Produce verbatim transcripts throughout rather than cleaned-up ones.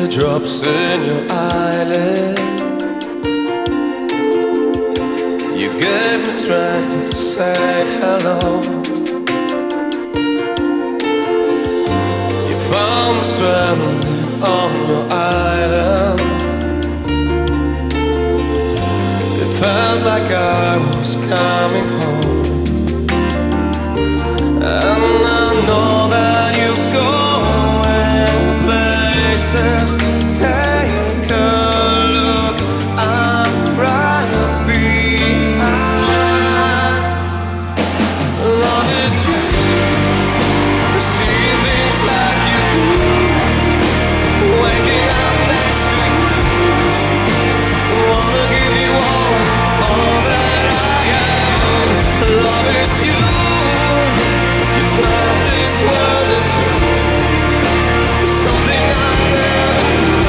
teardrops in your eyelid. You gave me strength to say hello. You found me stranded on your island. It felt like I was coming home. And I know that you're going places. Take a look, I'm right behind. Love is you, seeing things like you do, waking up next to you. Wanna give you all, all that I am. Love is you. Turn this world into something I never knew.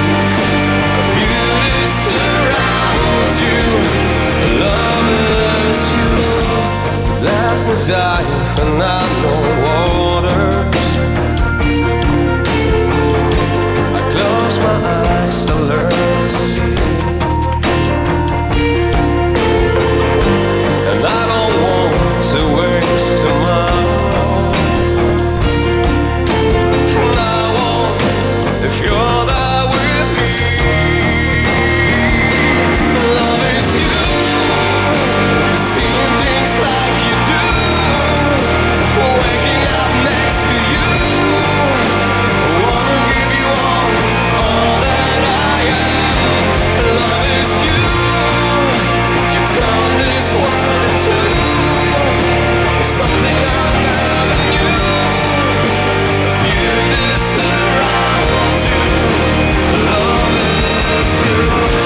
Beauty surrounds you, love is you. Let me dive in unknown waters. I close my eyes, I learn to see. And I don't want to waste tomorrow. If you're there with me, love is you, seeing things like you do, waking up next to you. Wanna give you all, all that I am. Love is you, you turn this world into something I never knew. Beauty surrounds you. Love is you.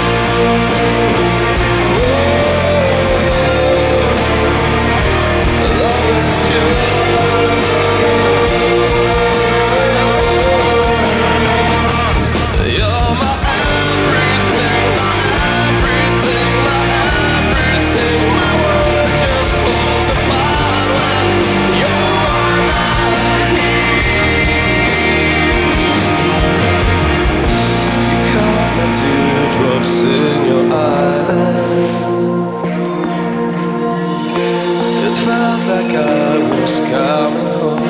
You're my everything, my everything, my everything. My world just falls apart when you're not here. You caught my teardrops in your eyes. It felt like I was coming home.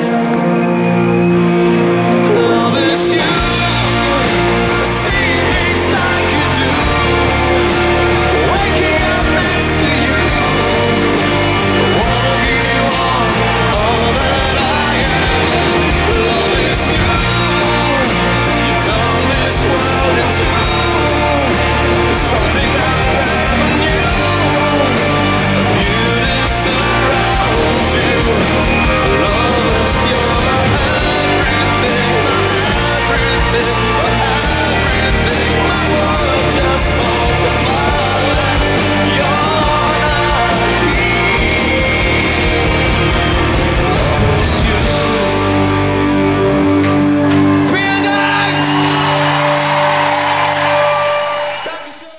Love is you, seeing things like you do, waking up next to you. Wanna give you all, all that I am. Love is you, you turn this world into something I never knew. Beauty surrounds you. Love is you're my everything, my everything, my everything. My world just falls apart when you're not here. Love is you. Vielen Dank! Dankeschön!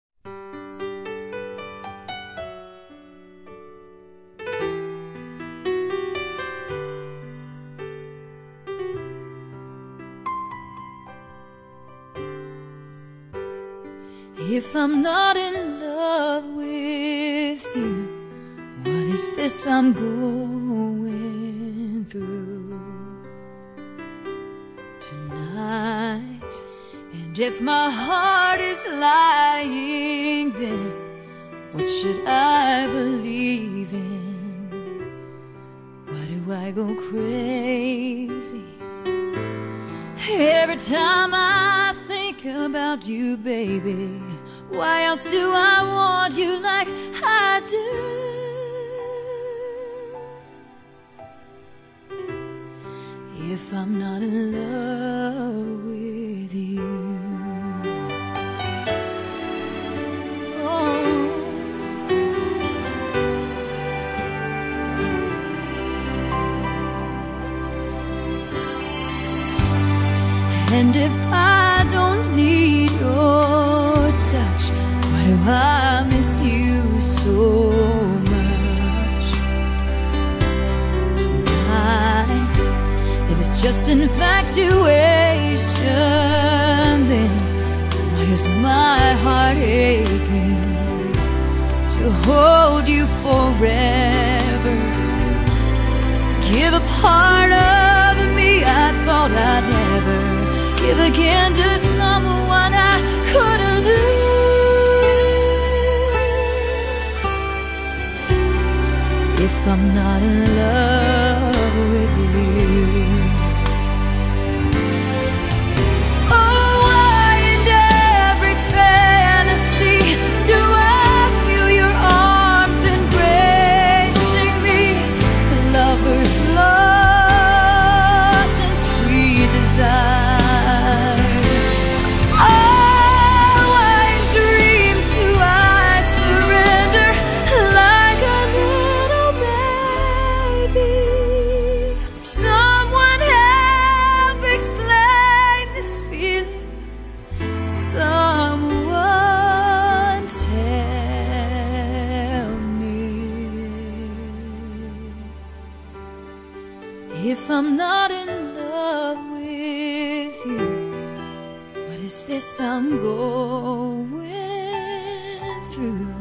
If I'm not in love with you, what is this I'm going through tonight? And if my heart is lying, then what should I believe in? Why do I go crazy every time I think about you, baby? Why else do I want you like I do? If I'm not in love with you. Oh. And if I don't need your touch, why do I miss you so much tonight? If it's just infatuation, is my heart aching to hold you forever. Give a part of me I thought I'd never give again to someone I couldn't lose. If I'm not in love with you, if I'm not in love with you, what is this I'm going through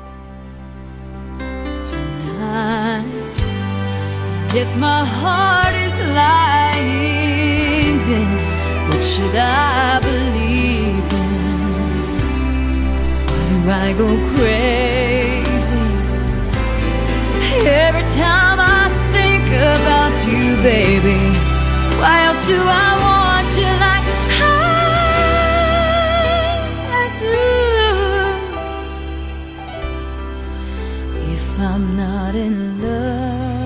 tonight? And if my heart is lying, then what should I believe in? Why do I go crazy every time I think about you, baby? Why else do I want you like I, I do? If I'm not in love